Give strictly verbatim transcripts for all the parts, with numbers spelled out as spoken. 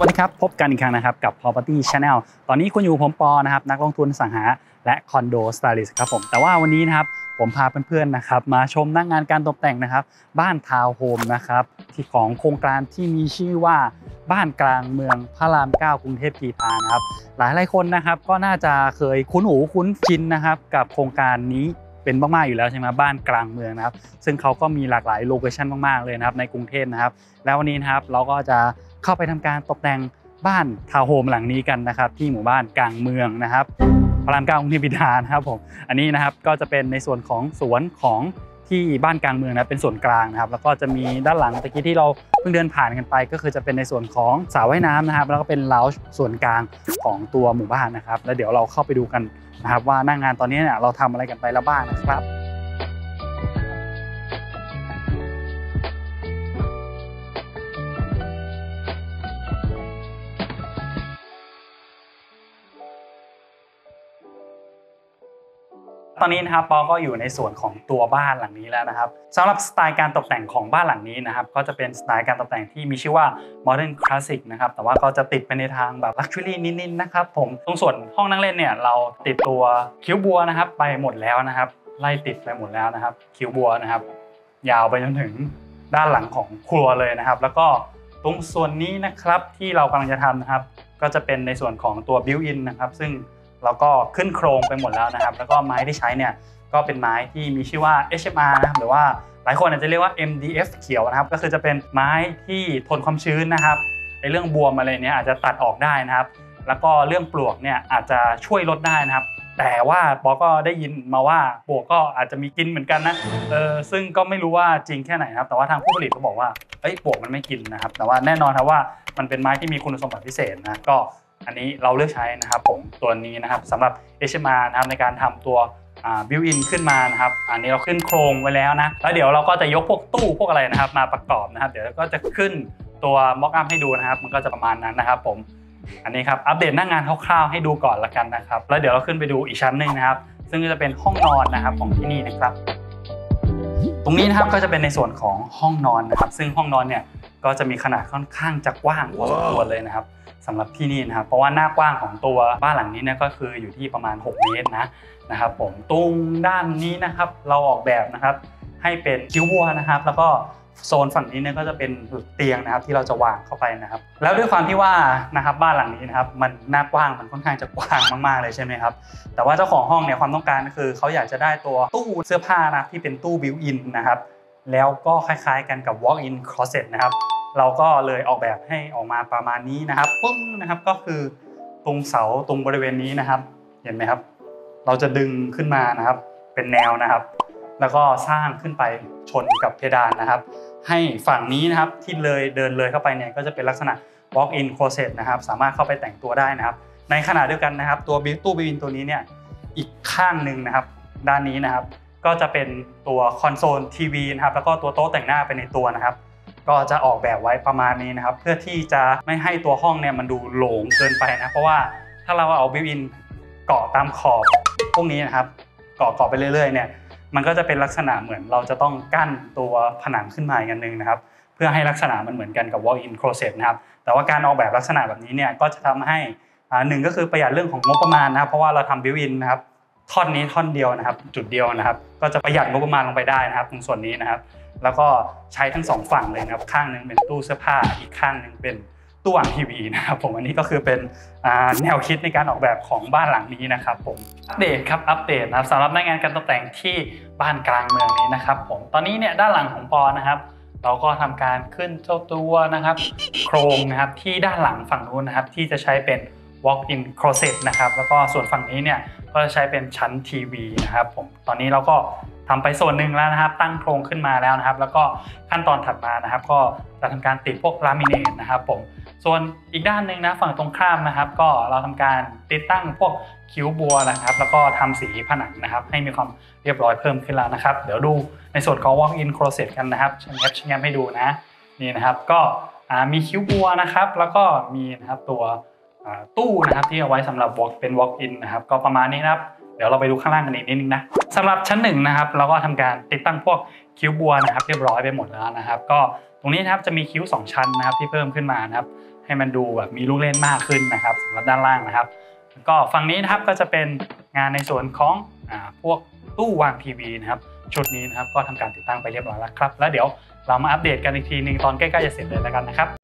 สวัสดีครับพบกันอีกครั้งนะครับกับ Property Channel ตอนนี้คุณอยู่ผมปอนะครับนักลงทุนอสังหาและคอนโดสไตลิสต์ครับผมแต่ว่าวันนี้นะครับผมพาเพื่อนๆนะครับมาชมหน้างงานการตกแต่งนะครับบ้านทาวน์โฮมนะครับที่ของโครงการที่มีชื่อว่าบ้านกลางเมืองพระรามเก้ากรุงเทพกรีฑานะครับหลายหลายคนนะครับก็น่าจะเคยคุ้นหูคุ้นชินนะครับกับโครงการนี้เป็นมากๆอยู่แล้วใช่ไหมบ้านกลางเมืองนะครับซึ่งเขาก็มีหลากหลายโลเคชั่นมากๆเลยนะครับในกรุงเทพนะครับแล้ววันนี้นะครับเราก็จะเข้าไปทำการตกแต่งบ้านทาวน์โฮมหลังนี้กันนะครับที่หมู่บ้านกลางเมืองนะครับพระรามเก้ากรุงเทพกรีฑานะครับผมอันนี้นะครับก็จะเป็นในส่วนของสวนของที่บ้านกลางเมืองนะเป็นส่วนกลางนะครับแล้วก็จะมีด้านหลังตะกี้ที่เราเพิ่งเดินผ่านกันไปก็คือจะเป็นในส่วนของสระว่ายน้ำนะครับแล้วก็เป็นเลาจ์ส่วนกลางของตัวหมู่บ้านนะครับแล้วเดี๋ยวเราเข้าไปดูกันนะครับว่าหน้างานตอนนี้เนี่ยเราทำอะไรกันไปแล้วบ้างนะครับตอนนี้นะครับปอก็อยู่ในส่วนของตัวบ้านหลังนี้แล้วนะครับสำหรับสไตล์การตกแต่งของบ้านหลังนี้นะครับก็จะเป็นสไตล์การตกแต่งที่มีชื่อว่า Modern Classic นะครับแต่ว่าก็จะติดไปในทางแบบ Luxury นิดๆนะครับผมตรงส่วนห้องนั่งเล่นเนี่ยเราติดตัวคิ้วบัวนะครับไปหมดแล้วนะครับไล่ติดไปหมดแล้วนะครับคิ้วบัวนะครับยาวไปจนถึงด้านหลังของครัวเลยนะครับแล้วก็ตรงส่วนนี้นะครับที่เรากำลังจะทำนะครับก็จะเป็นในส่วนของตัว Built-in นะครับซึ่งเราก็ขึ้นโครงไปหมดแล้วนะครับแล้วก็ไม้ที่ใช้เนี่ยก็เป็นไม้ที่มีชื่อว่า เอช เอ็ม อาร์ นะครับหรือว่าหลายคนอาจจะเรียกว่า เอ็ม ดี เอฟ เขียวนะครับก็คือจะเป็นไม้ที่ทนความชื้นนะครับในเรื่องบวมอะไรเนี้ยอาจจะตัดออกได้นะครับแล้วก็เรื่องปลวกเนี่ยอาจจะช่วยลดได้นะครับแต่ว่าปอก็ได้ยินมาว่าปลวกก็อาจจะมีกินเหมือนกันนะเออซึ่งก็ไม่รู้ว่าจริงแค่ไหนนะครับแต่ว่าทางผู้ผลิตเขาบอกว่าเอ้ยปลวกมันไม่กินนะครับแต่ว่าแน่นอนครับว่ามันเป็นไม้ที่มีคุณสมบัติพิเศษนะก็อันนี้เราเลือกใช้นะครับผมตัวนี้นะครับสำหรับ เอช เอ็ม อาร์ นะครับในการทำตัวบิวอินขึ้นมานะครับอันนี้เราขึ้นโครงไว้แล้วนะแล้วเดี๋ยวเราก็จะยกพวกตู้พวกอะไรนะครับมาประกอบนะครับเดี๋ยวก็จะขึ้นตัวม็อกอัพให้ดูนะครับมันก็จะประมาณนั้นนะครับผมอันนี้ครับอัปเดตหน้างานคร่าวๆให้ดูก่อนละกันนะครับแล้วเดี๋ยวเราขึ้นไปดูอีกชั้นหนึ่งนะครับซึ่งจะเป็นห้องนอนนะครับของที่นี่นะครับตรงนี้นะครับก็จะเป็นในส่วนของห้องนอนนะครับซึ่งห้องนอนเนี่ยก็จะมีขนาดค่อนข้างจะกว้างพอสมควรเลยนะครับสำหรับที่นี่นะครับเพราะว่าหน้ากว้างของตัวบ้านหลังนี้เนี่ยก็คืออยู่ที่ประมาณหกเมตรนะนะครับผมตรงด้านนี้นะครับเราออกแบบนะครับให้เป็นคิ้วบัวนะครับแล้วก็โซนฝั่งนี้เนี่ยก็จะเป็นเตียงนะครับที่เราจะวางเข้าไปนะครับแล้วด้วยความที่ว่านะครับบ้านหลังนี้นะครับมันหน้ากว้างมันค่อนข้างจะกว้างมากๆเลยใช่ไหมครับแต่ว่าเจ้าของห้องเนี่ยความต้องการก็คือเขาอยากจะได้ตัวตู้เสื้อผ้านะที่เป็นตู้บิวอินนะครับแล้วก็คล้ายๆกันกับ walk-in closet นะครับเราก็เลยออกแบบให้ออกมาประมาณนี้นะครับปึ้งนะครับก็คือตรงเสาตรงบริเวณนี้นะครับเห็นไหมครับเราจะดึงขึ้นมานะครับเป็นแนวนะครับแล้วก็สร้างขึ้นไปชนกับเพดานนะครับให้ฝั่งนี้นะครับที่เลยเดินเลยเข้าไปเนี่ยก็จะเป็นลักษณะ walk-in closet นะครับสามารถเข้าไปแต่งตัวได้นะครับในขณะเดียวกันนะครับตัวตู้บิวอินตัวนี้เนี่ยอีกข้างหนึ่งนะครับด้านนี้นะครับก็จะเป็นตัวคอนโซลทีวีนะครับแล้วก็ตัวโต๊ะแต่งหน้าไปในตัวนะครับก็จะออกแบบไว้ประมาณนี้นะครับเพื่อที่จะไม่ให้ตัวห้องเนี่ยมันดูโหลงเกินไปนะเพราะว่าถ้าเราเอาบิวอินเกาะตามขอบพวกนี้นะครับเกาะเกาะไปเรื่อยๆเนี่ยมันก็จะเป็นลักษณะเหมือนเราจะต้องกั้นตัวผนังขึ้นมาอีกอันนึงนะครับเพื่อให้ลักษณะมันเหมือนกันกับ walk-in closet นะครับแต่ว่าการออกแบบลักษณะแบบนี้เนี่ยก็จะทำให้หนึ่งก็คือประหยัดเรื่องของงบประมาณนะครับเพราะว่าเราทำบิวอินนะครับท่อนนี้ท่อนเดียวนะครับจุดเดียวนะครับก็จะประหยัดงบประมาณลงไปได้นะครับตรงส่วนนี้นะครับแล้วก็ใช้ทั้งสองฝั่งเลยนะครับข้างนึงเป็นตู้เสื้อผ้าอีกข้างนึงเป็นตู้อ่างทีวีนะครับผมอันนี้ก็คือเป็นแนวคิดในการออกแบบของบ้านหลังนี้นะครับผมอัปเดตครับอัปเดตนะครับสำหรับหน้างานการตกแต่งที่บ้านกลางเมืองนี้นะครับผมตอนนี้เนี่ยด้านหลังของปอนะครับเราก็ทำการขึ้นเจ้าตัวนะครับโครงนะครับที่ด้านหลังฝั่งนู้นนะครับที่จะใช้เป็น walk-in closet นะครับแล้วก็ส่วนฝั่งนี้เนี่ยก็จะใช้เป็นชั้นทีวีนะครับผมตอนนี้เราก็ทำไปส่วนหนึ่งแล้วนะครับตั้งโครงขึ้นมาแล้วนะครับแล้วก็ขั้นตอนถัดมานะครับก็จะทำการติดพวกลามิเนตนะครับผมส่วนอีกด้านหนึ่งนะฝั่งตรงข้ามนะครับก็เราทำการติดตั้งพวกคิ้วบัวนะครับแล้วก็ทำสีผนังนะครับให้มีความเรียบร้อยเพิ่มขึ้นแล้วนะครับเดี๋ยวดูในส่วนของ walk-in closet กันนะครับชงแงบชงแงบให้ดูนะนี่นะครับก็มีคิ้วบัวนะครับแล้วก็มีนะครับตัวตู้นะครับที่เอาไว้สำหรับ walk เป็น walk-in นะครับก็ประมาณนี้นะครับเดี๋ยวเราไปดูข้างล่างกันอีกนิดนึงนะสำหรับชั้นหนึ่งนะครับเราก็ทำการติดตั้งพวกคิ้วบัวนะครับเรียบร้อยไปหมดแล้วนะครับก็ตรงนี้นะครับจะมีคิ้วสองชั้นนะครับที่เพิ่มขึ้นมานะครับใให้มันดูแบบมีลูกเล่นมากขึ้นนะครับสำหรับด้านล่างนะครับก็ฝั่งนี้นะครับก็จะเป็นงานในส่วนของอ่าพวกตู้วางทีวีนะครับชุดนี้นะครับก็ทำการติดตั้งไปเรียบร้อยแล้วครับแล้วเดี๋ยวเรามาอัปเดตกันอีกทีนึงตอนใกล้ๆจะเสร็จเลยแล้วกันนะครับ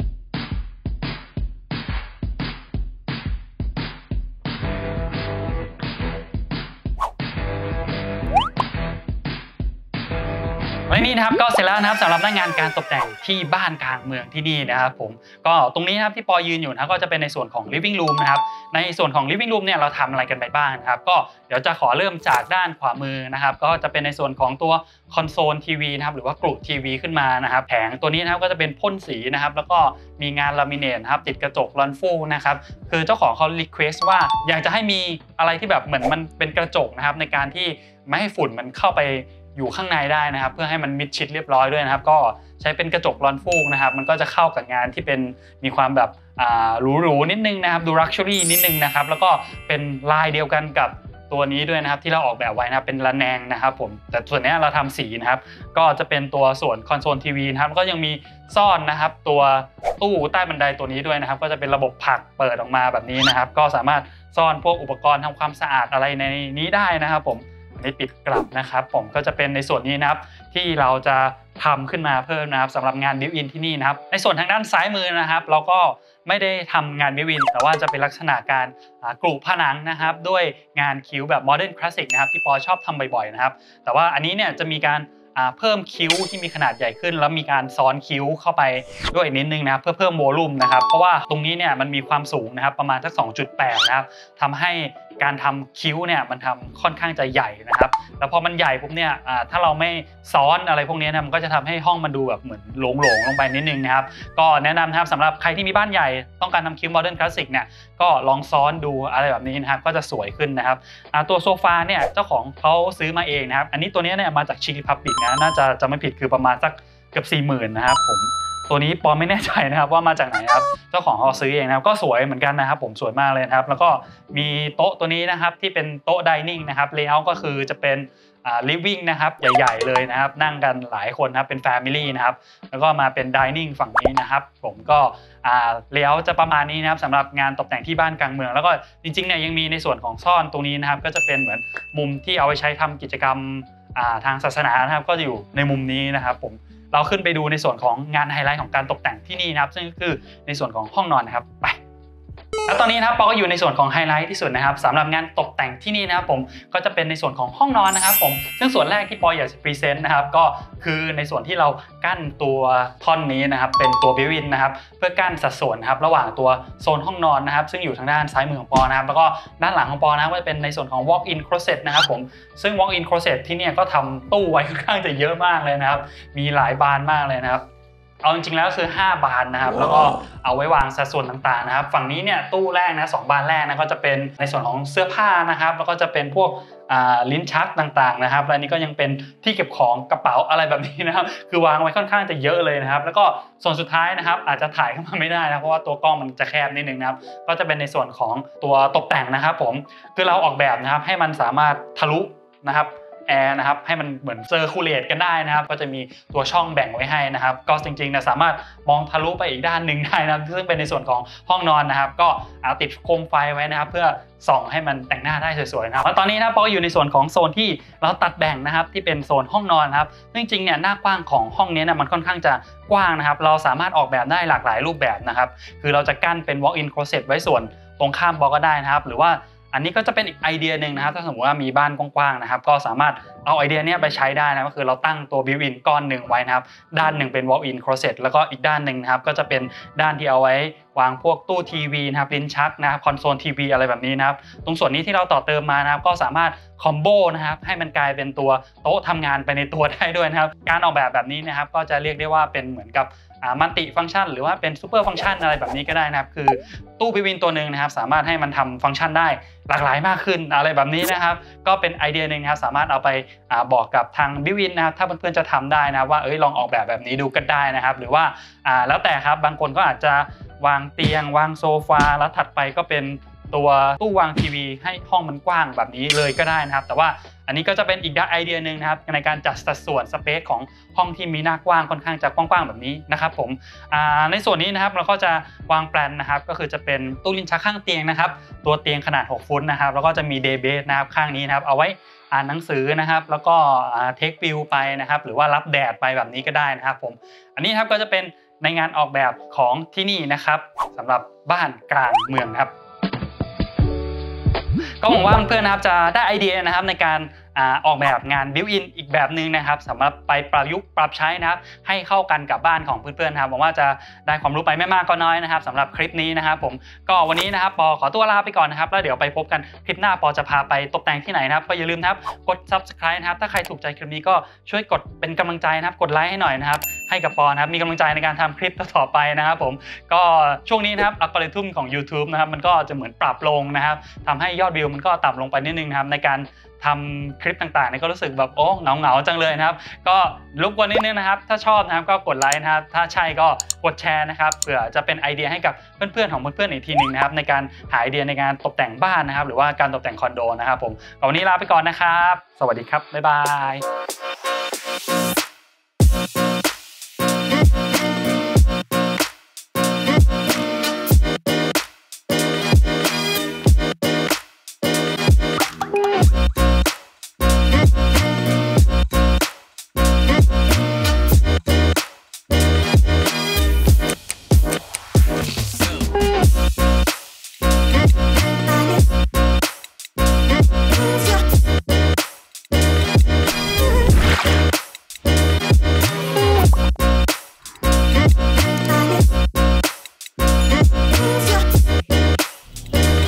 และนี่นะครับก็เสร็จแล้วนะครับสำหรับหน้างานการตกแต่งที่บ้านกลางเมืองที่นี่นะครับผมก็ตรงนี้นะครับที่ปอยืนอยู่นะก็จะเป็นในส่วนของ living room นะครับในส่วนของ living room เนี่ยเราทำอะไรกันไปบ้างนะครับก็เดี๋ยวจะขอเริ่มจากด้านขวามือนะครับก็จะเป็นในส่วนของตัวคอนโซลทีวีนะครับหรือว่ากรุทีวีขึ้นมานะครับแผงตัวนี้นะครับก็จะเป็นพ่นสีนะครับแล้วก็มีงานลามิเนตนะครับติดกระจกลอนฟูนะครับคือเจ้าของเขารีเควสต์ว่าอยากจะให้มีอะไรที่แบบเหมือนมันเป็นกระจกนะครับในการที่ไม่ให้ฝุ่นมันเข้าไปอยู่ข้างในได้นะครับเพื่อให้มันมิดชิดเรียบร้อยด้วยนะครับก็ใช้เป็นกระจกลอนฟูกนะครับมันก็จะเข้ากับงานที่เป็นมีความแบบหรูๆนิดนึงนะครับดูลักชัวรี่นิดนึงนะครับแล้วก็เป็นลายเดียวกันกับตัวนี้ด้วยนะครับที่เราออกแบบไว้นะครับเป็นระแนงนะครับผมแต่ส่วนนี้เราทำสีนะครับก็จะเป็นตัวส่วนคอนโซลทีวีนะครับก็ยังมีซ่อนนะครับตัวตู้ใต้บันไดตัวนี้ด้วยนะครับก็จะเป็นระบบผลักเปิดออกมาแบบนี้นะครับก็สามารถซ่อนพวกอุปกรณ์ทำความสะอาดอะไรในนี้ได้นะครับผมอันนี้ปิดกลับนะครับผมก็จะเป็นในส่วนนี้นะครับที่เราจะทำขึ้นมาเพิ่มนะครับสำหรับงานบิวอินที่นี่นะครับในส่วนทางด้านซ้ายมือนะครับเราก็ไม่ได้ทำงานบิวอินแต่ว่าจะเป็นลักษณะการกรุผนังนะครับด้วยงานคิ้วแบบโมเดิร์นคลาสสิกนะครับที่ปอชอบทำบ่อยๆนะครับแต่ว่าอันนี้เนี่ยจะมีการเพิ่มคิ้วที่มีขนาดใหญ่ขึ้นแล้วมีการซ้อนคิ้วเข้าไปด้วยนิดนึงนะครับเพื่อเพิ่มโวลูมนะครับเพราะว่าตรงนี้เนี่ยมันมีความสูงนะครับประมาณสัก สองจุดแปด นะครับทำให้การทำคิ้วเนี่ยมันทำค่อนข้างจะใหญ่นะครับแล้วพอมันใหญ่ปุ๊บเนี่ยถ้าเราไม่ซ้อนอะไรพวกนี้นะมันก็จะทำให้ห้องมันดูแบบเหมือนโหลงๆลงไปนิดนึงนะครับก็แนะนำนะครับสำหรับใครที่มีบ้านใหญ่ต้องการทำคิ้วโมเดิร์นคลาสสิกเนี่ยก็ลองซ้อนดูอะไรแบบนี้นะครับก็จะสวยขึ้นนะครับตัวโซฟาเนี่ยเจ้าของเขาซื้อมาเองนะครับอันนี้ตัวนี้เนี่ยมาจากชิลิพับบิกนะน่าจะจะไม่ผิดคือประมาณสักเกือบสี่หมื่นนะครับผมตัวนี้ปอไม่แน่ใจนะครับว่ามาจากไหนครับเจ้าของเขาซื้อเองนะครับก็สวยเหมือนกันนะครับผมสวยมากเลยนะครับแล้วก็มีโต๊ะตัวนี้นะครับที่เป็นโต๊ะไดนิ่งนะครับเลเยอร์ก็คือจะเป็นลิฟวิ่งนะครับใหญ่ๆเลยนะครับนั่งกันหลายคนนะครับเป็นแฟมิลี่นะครับแล้วก็มาเป็นไดนิ่งฝั่งนี้นะครับผมก็เลเยอร์จะประมาณนี้นะครับสำหรับงานตกแต่งที่บ้านกลางเมืองแล้วก็จริงๆเนี่ยยังมีในส่วนของซ่อนตรงนี้นะครับก็จะเป็นเหมือนมุมที่เอาไว้ใช้ทำกิจกรรมทางศาสนานะครับก็อยู่ในมุมนี้นะครับผมเราขึ้นไปดูในส่วนของงานไฮไลท์ของการตกแต่งที่นี่นะครับซึ่งก็คือในส่วนของห้องนอนนะครับไปแล้วตอนนี้นะครับปอก็อยู่ในส่วนของไฮไลท์ที่สุดนะครับสำหรับงานตกแต่งที่นี่นะครับผมก็จะเป็นในส่วนของห้องนอนนะครับผมซึ่งส่วนแรกที่ปออยากจะพรีเซนต์นะครับก็คือในส่วนที่เรากั้นตัวท่อนนี้นะครับเป็นตัวบิวอินนะครับเพื่อกั้นสัดส่วนนะครับระหว่างตัวโซนห้องนอนนะครับซึ่งอยู่ทางด้านซ้ายมือของปอนะครับแล้วก็ด้านหลังของปอนะครับก็จะเป็นในส่วนของ walk in closet นะครับผมซึ่ง walk in closet ที่นี่ก็ทำตู้ไว้ค่อนข้างจะเยอะมากเลยนะครับมีหลายบานมากเลยนะครับเอาจริงๆแล้วคือห้าบานนะครับแล้วก็เอาไว้วางสัดส่วนต่างๆนะครับฝั่งนี้เนี่ยตู้แรกนะสองบานแรกนะก็จะเป็นในส่วนของเสื้อผ้านะครับแล้วก็จะเป็นพวกลิ้นชักต่างๆนะครับและนี้ก็ยังเป็นที่เก็บของกระเป๋าอะไรแบบนี้นะครับคือวางไว้ค่อนข้างจะเยอะเลยนะครับแล้วก็ส่วนสุดท้ายนะครับอาจจะถ่ายเข้ามาไม่ได้นะเพราะว่าตัวกล้องมันจะแคบนิดนึงนะครับก็จะเป็นในส่วนของตัวตกแต่งนะครับผมคือเราออกแบบนะครับให้มันสามารถทะลุนะครับแอร์นะครับให้มันเหมือนเซอร์คูลเลตกันได้นะครับก็จะมีตัวช่องแบ่งไว้ให้นะครับก็จริงๆนะสามารถมองทะลุไปอีกด้านหนึ่งได้นะซึ่งเป็นในส่วนของห้องนอนนะครับก็เอาติดโคมไฟไว้นะครับเพื่อส่องให้มันแต่งหน้าได้สวยๆนะครับแล้วตอนนี้นะปออยู่ในส่วนของโซนที่เราตัดแบ่งนะครับที่เป็นโซนห้องนอนครับจริงๆเนี่ยหน้ากว้างของห้องนี้นะมันค่อนข้างจะกว้างนะครับเราสามารถออกแบบได้หลากหลายรูปแบบนะครับคือเราจะกั้นเป็น walk in closet ไว้ส่วนตรงข้ามปอก็ได้นะครับหรือว่าอันนี้ก็จะเป็นอีกไอเดียหนึ่งนะครับถ้าสมมติว่ามีบ้านกว้างๆนะครับก็สามารถเอาไอเดียนี้ไปใช้ได้นะก็คือเราตั้งตัวบิวอินก้อนหนึ่งไว้นะครับด้านหนึ่งเป็น walk in closet แล้วก็อีกด้านหนึ่งนะครับก็จะเป็นด้านที่เอาไว้วางพวกตู้ทีวีนะครับลิ้นชักนะครับคอนโซลทีวีอะไรแบบนี้นะครับตรงส่วนนี้ที่เราต่อเติมมานะครับก็สามารถคอมโบนะครับให้มันกลายเป็นตัวโต๊ะทำงานไปในตัวได้ด้วยนะครับการออกแบบแบบนี้นะครับก็จะเรียกได้ว่าเป็นเหมือนกับมัลติฟังก์ชันหรือว่าเป็นซูเปอร์ฟังก์ชันอะไรแบบนี้ก็ได้นะครับคือตู้บิวอินตัวหนึ่งนะครับสามารถให้มันทำฟังก์ชันได้หลากหลายมากขึ้นอะไรแบบนี้นะครับก็เป็นไอเดียหนึ่งนะครับสามารถเอาไปบอกกับทางบิวอินนะครับถ้าเพื่อนๆจะทำได้นะว่าเอ้ยลองออกแบบแบบนี้ดูกันได้นะครับหรือว่าแล้วแต่ครับบางคนก็อาจจะวางเตียงวางโซฟาแล้วถัดไปก็เป็นตัวตู้วางทีวีให้ห้องมันกว้างแบบนี้เลยก็ได้นะครับแต่ว่าอันนี้ก็จะเป็นอีกไอเดียหนึ่งนะครับในการจัดสัดส่วนสเปซของห้องที่มีหน้ากว้างค่อนข้างจะกว้างๆแบบนี้นะครับผมในส่วนนี้นะครับเราก็จะวางแปลนนะครับก็คือจะเป็นตู้ลิ้นชักข้างเตียงนะครับตัวเตียงขนาดหกฟุตนะครับแล้วก็จะมีเดย์เบสนะครับข้างนี้นะครับเอาไว้อ่านหนังสือนะครับแล้วก็เทควิวไปนะครับหรือว่ารับแดดไปแบบนี้ก็ได้นะครับผมอันนี้ครับก็จะเป็นในงานออกแบบของที่นี่นะครับสำหรับบ้านกลางเมืองครับก็หวังว่าเพื่อนๆนะครับจะได้ไอเดียนะครับในการออกแบบงานบิวอินอีกแบบหนึ่งนะครับสำหรับไปประยุกต์ปรับใช้นะครับให้เข้ากันกับบ้านของเพื่อนๆนะครับหวังว่าจะได้ความรู้ไปไม่มากก็น้อยนะครับสำหรับคลิปนี้นะครับผมก็วันนี้นะครับปอขอตัวลาไปก่อนนะครับแล้วเดี๋ยวไปพบกันคลิปหน้าปอจะพาไปตกแต่งที่ไหนนะครับก็อย่าลืมนะครับกด ซับสไครบ์ นะครับถ้าใครถูกใจคลิปนี้ก็ช่วยกดเป็นกำลังใจนะครับกดไลค์ให้หน่อยนะครับให้กับปอนะครับมีกำลังใจในการทำคลิปต่อไปนะครับผมก็ช่วงนี้นะครับอัลกอริทึมของ ยูทูบ นะครับมันก็จะเหมือนปรับลงนะครับทำให้ยอดวิวมันก็ต่ำลงไปนิดนึงนะครับในการทำคลิปต่างๆเนี่ยก็รู้สึกแบบโอ้เหงาเหงาจังเลยนะครับก็รบกวนนิดนึงนะครับถ้าชอบนะครับก็กดไลค์นะครับถ้าใช่ก็กดแชร์นะครับเผื่อจะเป็นไอเดียให้กับเพื่อนๆของเพื่อนๆอีกทีหนึ่งนะครับในการหาไอเดียในการตกแต่งบ้านนะครับหรือว่าการตกแต่งคอนโดนะครับผมวันนี้ลาไปก่อนนะครับสวัสดีครับบ๊ายบาย